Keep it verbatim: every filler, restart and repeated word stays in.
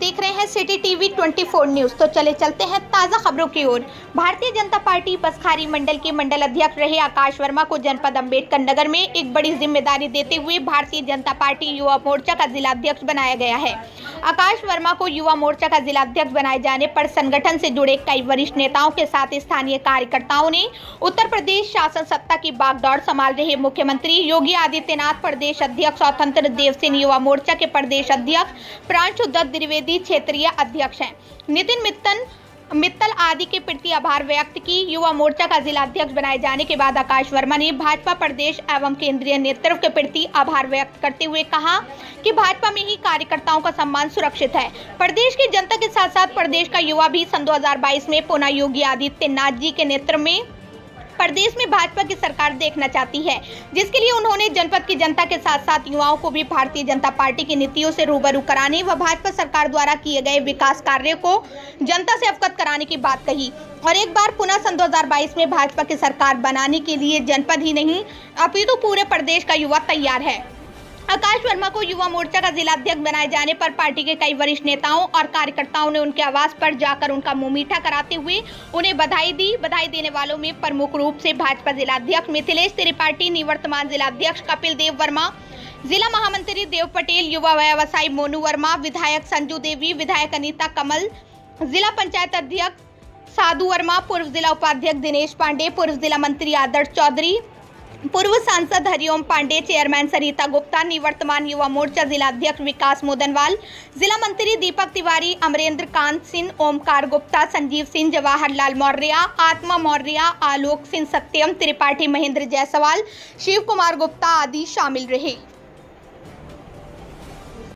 देख रहे हैं सिटी टीवी चौबीस न्यूज। तो चले चलते हैं ताजा खबरों की ओर। भारतीय जनता पार्टी बसखारी मंडल के मंडल अध्यक्ष रहे आकाश वर्मा को जनपद अंबेडकर नगर में एक बड़ी जिम्मेदारी देते हुए भारतीय जनता पार्टी युवा मोर्चा का जिलाध्यक्ष बनाया गया है। आकाश वर्मा को युवा मोर्चा का जिलाध्यक्ष बनाए जाने पर संगठन से जुड़े कई वरिष्ठ नेताओं के साथ स्थानीय कार्यकर्ताओं ने उत्तर प्रदेश शासन सत्ता की बागडोर संभाल रहे मुख्यमंत्री योगी आदित्यनाथ, प्रदेश अध्यक्ष स्वतंत्र देव सिंह, युवा मोर्चा के प्रदेश अध्यक्ष प्रांशु दत्त द्विवेदी, क्षेत्रीय अध्यक्ष हैं नितिन मित्तन मित्तल आदि के प्रति आभार व्यक्त की। युवा मोर्चा का जिलाध्यक्ष बनाए जाने के बाद आकाश वर्मा ने भाजपा प्रदेश एवं केंद्रीय नेतृत्व के प्रति आभार व्यक्त करते हुए कहा कि भाजपा में ही कार्यकर्ताओं का सम्मान सुरक्षित है। प्रदेश की जनता के साथ साथ प्रदेश का युवा भी सन दो हज़ार बाईस में पुनः योगी आदित्यनाथ जी के नेतृत्व में प्रदेश में भाजपा की सरकार देखना चाहती है, जिसके लिए उन्होंने जनपद की जनता के साथ साथ युवाओं को भी भारतीय जनता पार्टी की नीतियों से रूबरू कराने व भाजपा सरकार द्वारा किए गए विकास कार्यों को जनता से अवगत कराने की बात कही। और एक बार पुनः सन दो हज़ार बाईस में भाजपा की सरकार बनाने के लिए जनपद ही नहीं अपितु पूरे प्रदेश का युवा तैयार है। आकाश वर्मा को युवा मोर्चा का जिलाध्यक्ष बनाए जाने पर पार्टी के कई वरिष्ठ नेताओं और कार्यकर्ताओं ने उनके आवास पर जाकर उनका मुंह मीठा कराते हुए उन्हें बधाई दी। बधाई देने वालों में प्रमुख रूप से भाजपा जिलाध्यक्ष मिथिलेश त्रिपाठी, निवर्तमान जिलाध्यक्ष कपिल देव वर्मा, जिला महामंत्री देव पटेल, युवा व्यवसायी मोनू वर्मा, विधायक संजू देवी, विधायक अनीता कमल, जिला पंचायत अध्यक्ष साधु वर्मा, पूर्व जिला उपाध्यक्ष दिनेश पांडे, पूर्व जिला मंत्री आदर्श चौधरी, पूर्व सांसद हरिओम पांडे, चेयरमैन सरिता गुप्ता, निवर्तमान युवा मोर्चा जिलाध्यक्ष विकास मोदनवाल, जिला मंत्री दीपक तिवारी, अमरेंद्र कांत सिंह, ओमकार गुप्ता, संजीव सिंह, जवाहरलाल मौर्य, आत्मा मौर्य, आलोक सिंह, सत्यम त्रिपाठी, महेंद्र जायसवाल, शिव कुमार गुप्ता आदि शामिल रहे।